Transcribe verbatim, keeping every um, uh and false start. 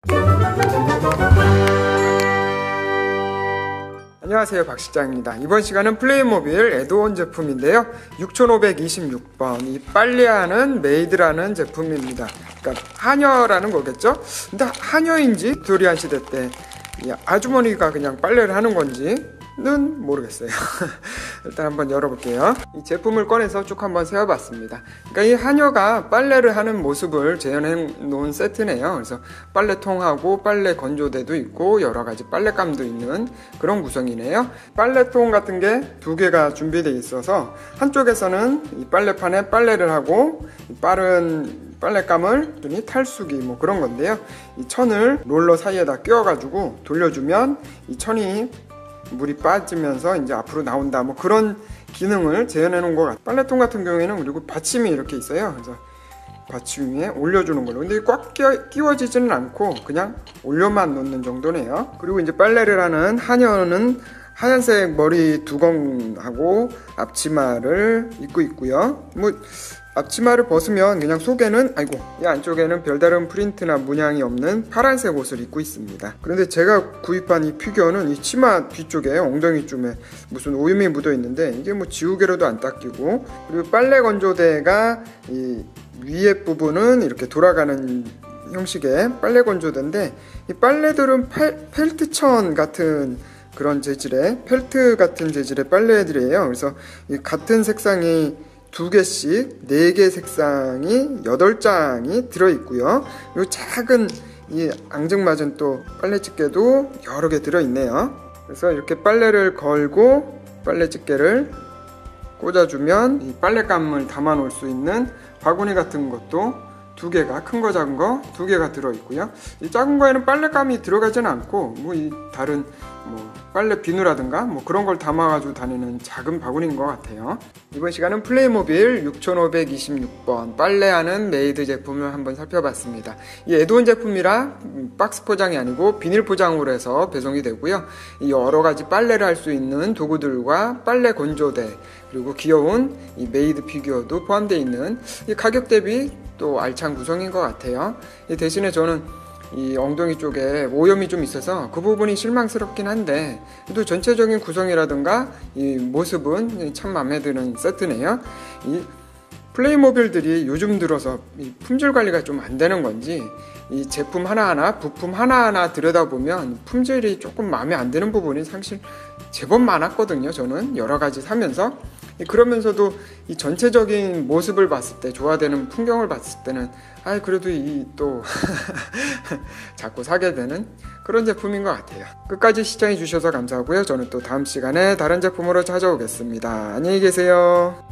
안녕하세요, 박실장입니다. 이번 시간은 플레이모빌 애드온 제품인데요, 육천오백이십육 번 이 빨래하는 메이드라는 제품입니다. 그러니까 하녀라는 거겠죠? 근데 하녀인지 빅토리안 시대 때 이 아주머니가 그냥 빨래를 하는 건지는 모르겠어요. 일단 한번 열어볼게요. 이 제품을 꺼내서 쭉 한번 세어봤습니다. 그러니까 이 하녀가 빨래를 하는 모습을 재현해 놓은 세트네요. 그래서 빨래통하고 빨래 건조대도 있고 여러가지 빨래감도 있는 그런 구성이네요. 빨래통 같은 게 두 개가 준비되어 있어서 한쪽에서는 이 빨래판에 빨래를 하고 빠른 빨랫감을 탈수기 뭐 그런 건데요, 이 천을 롤러 사이에다 끼워가지고 돌려주면 이 천이 물이 빠지면서 이제 앞으로 나온다, 뭐 그런 기능을 재현해 놓은 것 같아요. 빨래통 같은 경우에는 그리고 받침이 이렇게 있어요. 그래서 받침 위에 올려주는 걸로. 근데 꽉 끼워, 끼워지지는 않고 그냥 올려만 놓는 정도네요. 그리고 이제 빨래를 하는 하녀는 하얀색 머리 두건하고 앞치마를 입고 있고요. 뭐 앞치마를 벗으면 그냥 속에는, 아이고, 이 안쪽에는 별다른 프린트나 문양이 없는 파란색 옷을 입고 있습니다. 그런데 제가 구입한 이 피규어는 이 치마 뒤쪽에 엉덩이쯤에 무슨 오염이 묻어 있는데 이게 뭐 지우개로도 안 닦이고, 그리고 빨래 건조대가 이 위에 부분은 이렇게 돌아가는 형식의 빨래 건조대인데, 이 빨래들은 팔, 펠트천 같은 그런 재질의, 펠트 같은 재질의 빨래들이에요. 그래서 이 같은 색상이 두 개씩 네 개 색상이 여덟 장이 들어있고요. 그리고 작은 이 앙증맞은 또 빨래집게도 여러 개 들어있네요. 그래서 이렇게 빨래를 걸고 빨래집게를 꽂아주면 이 빨랫감을 담아 놓을 수 있는 바구니 같은 것도 두 개가, 큰 거 작은 거 두 개가 들어있고요. 이 작은 거에는 빨랫감이 들어가지는 않고 뭐 이 다른 뭐 빨래 비누라든가 뭐 그런 걸 담아가지고 다니는 작은 바구니인 것 같아요. 이번 시간은 플레이모빌 육천오백이십육 번 빨래하는 메이드 제품을 한번 살펴봤습니다. 이 애드온 제품이라 박스 포장이 아니고 비닐 포장으로 해서 배송이 되고요. 이 여러 가지 빨래를 할 수 있는 도구들과 빨래 건조대, 그리고 귀여운 이 메이드 피규어도 포함되어 있는, 이 가격 대비 또 알찬 구성인 것 같아요. 이 대신에 저는 이 엉덩이 쪽에 오염이 좀 있어서 그 부분이 실망스럽긴 한데, 또 전체적인 구성이라든가 이 모습은 참 마음에 드는 세트네요. 이 플레이모빌들이 요즘 들어서 이 품질 관리가 좀 안 되는 건지 이 제품 하나하나, 부품 하나하나 들여다보면 품질이 조금 마음에 안 드는 부분이 사실 제법 많았거든요. 저는 여러 가지 사면서. 그러면서도 이 전체적인 모습을 봤을 때, 조화되는 풍경을 봤을 때는 아 그래도 이 또 자꾸 사게 되는 그런 제품인 것 같아요. 끝까지 시청해 주셔서 감사하고요. 저는 또 다음 시간에 다른 제품으로 찾아오겠습니다. 안녕히 계세요.